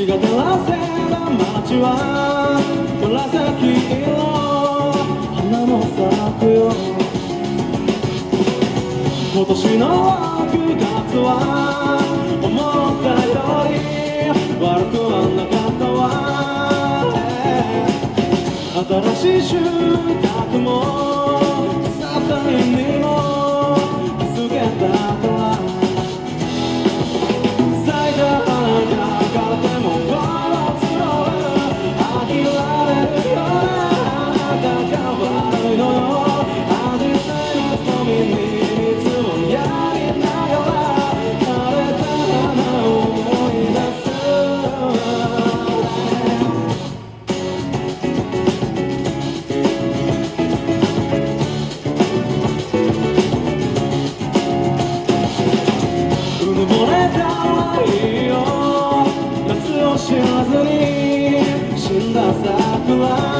月が照らせた街は紫色花も咲くよ。今年の9月は思ったより悪くはなかったわ。新しい収穫もサタイにも気づけたから咲いた花が枯れても心強い飽きられるようなあなたが悪いのよ。紫陽花の瞳に知らずに死んだ桜